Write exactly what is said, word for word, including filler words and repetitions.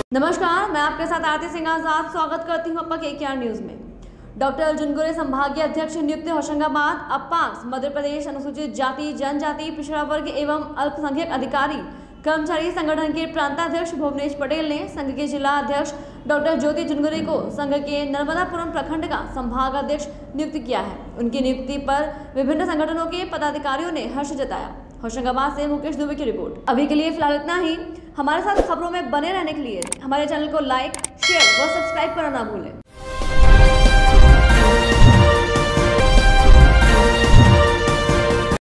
नमस्कार, मैं आपके साथ आरती सिंह आजाद स्वागत करती हूं आपका केकेआर न्यूज में। डॉक्टर अर्जुन गोरे संभागीय अध्यक्ष नियुक्त होशंगाबाद। अपाक्स मध्य प्रदेश अनुसूचित जाति जनजाति पिछड़ा वर्ग एवं अल्पसंख्यक अधिकारी कर्मचारी संगठन के प्रांताध्यक्ष भुवनेश पटेल ने संघ के जिला अध्यक्ष डॉक्टर ज्योति जुनगुरे को संघ के नर्मदापुरम प्रखंड का संभाग अध्यक्ष नियुक्त किया है। उनकी नियुक्ति पर विभिन्न संगठनों के पदाधिकारियों ने हर्ष जताया। होशंगाबाद से मुकेश दुबे की रिपोर्ट। अभी के लिए फिलहाल इतना ही। हमारे साथ खबरों में बने रहने के लिए हमारे चैनल को लाइक, शेयर व सब्सक्राइब करना ना भूलें।